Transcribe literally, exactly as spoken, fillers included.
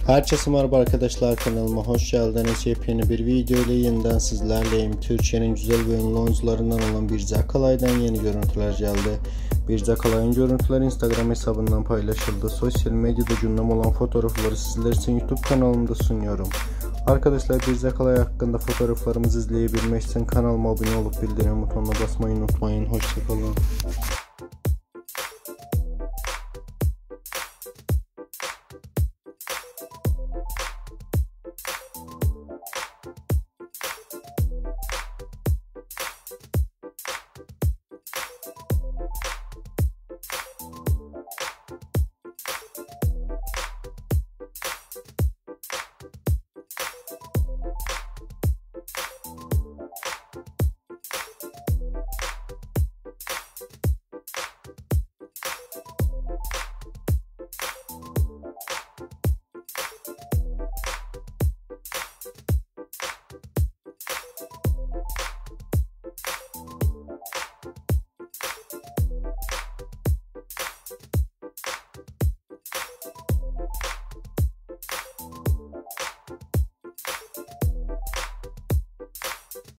Herkese merhaba arkadaşlar, kanalıma hoş geldiniz. Yepyeni bir video ile yeniden sizlerleyim. Türkiye'nin güzel ve ünlü oyuncularından olan Birce Akalay'dan yeni görüntüler geldi. Birce Akalay'ın görüntüleri Instagram hesabından paylaşıldı. Sosyal medyada gündem olan fotoğrafları sizler için YouTube kanalımda sunuyorum. Arkadaşlar, Birce Akalay hakkında fotoğraflarımızı izleyebilmek için kanalıma abone olup bildirim butonuna basmayı unutmayın. Hoşçakalın.